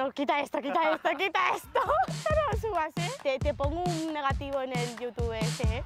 pero quita esto, quita esto, quita esto. No lo subas, ¿eh? Te pongo un negativo en el YouTube ese, ¿eh?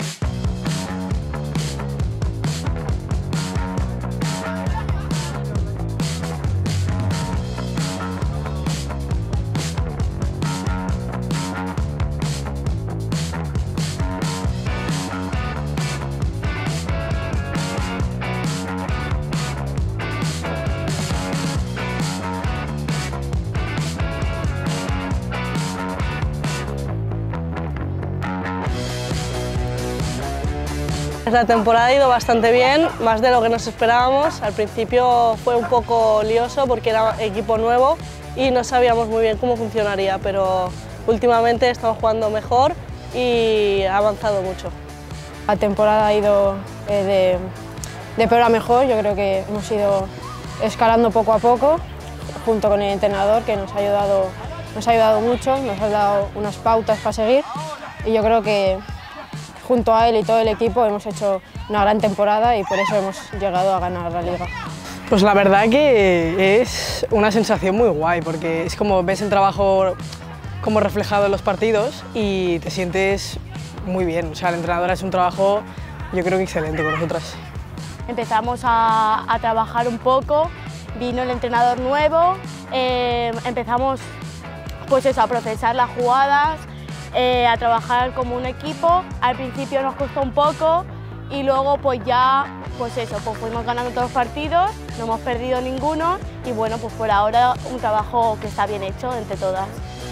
La temporada ha ido bastante bien, más de lo que nos esperábamos. Al principio fue un poco lioso porque era equipo nuevo y no sabíamos muy bien cómo funcionaría, pero últimamente estamos jugando mejor y ha avanzado mucho. La temporada ha ido de peor a mejor. Yo creo que hemos ido escalando poco a poco, junto con el entrenador, que nos ha ayudado mucho, nos ha dado unas pautas para seguir, y yo creo que junto a él y todo el equipo hemos hecho una gran temporada y por eso hemos llegado a ganar la Liga. Pues la verdad que es una sensación muy guay, porque es como ves el trabajo como reflejado en los partidos y te sientes muy bien. O sea, el entrenador ha hecho un trabajo, yo creo que excelente con nosotras. Empezamos a trabajar un poco, vino el entrenador nuevo, empezamos pues eso, a procesar las jugadas, a trabajar como un equipo. Al principio nos costó un poco y luego pues ya pues fuimos ganando todos los partidos, no hemos perdido ninguno y bueno, pues por ahora un trabajo que está bien hecho entre todas.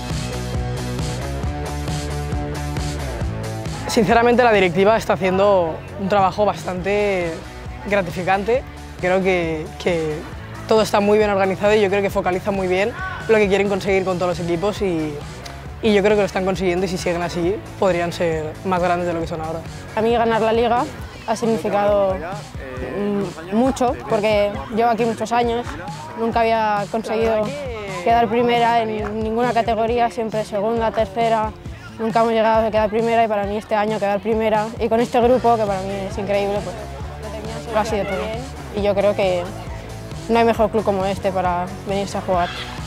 Sinceramente la directiva está haciendo un trabajo bastante gratificante. Creo que todo está muy bien organizado y yo creo que focaliza muy bien lo que quieren conseguir con todos los equipos y yo creo que lo están consiguiendo y si siguen así podrían ser más grandes de lo que son ahora. A mí ganar la Liga ha significado mucho porque llevo aquí muchos años, nunca había conseguido quedar primera en ninguna categoría, siempre segunda, tercera, nunca hemos llegado a quedar primera y para mí este año quedar primera y con este grupo que para mí es increíble, pues lo ha sido todo. Y yo creo que no hay mejor club como este para venirse a jugar.